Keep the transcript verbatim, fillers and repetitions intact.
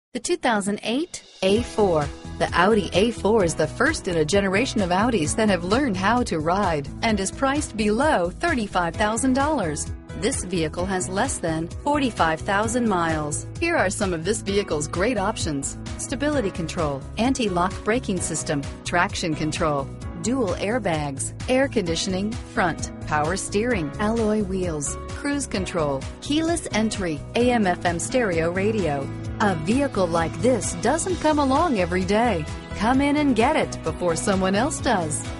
The two thousand eight A four. The Audi A four is the first in a generation of Audis that have learned how to ride and is priced below thirty-five thousand dollars. This vehicle has less than forty-five thousand miles. Here are some of this vehicle's great options: stability control, anti-lock braking system, traction control, dual airbags, air conditioning, front, power steering, alloy wheels, cruise control, keyless entry, A M F M stereo radio. A vehicle like this doesn't come along every day. Come in and get it before someone else does.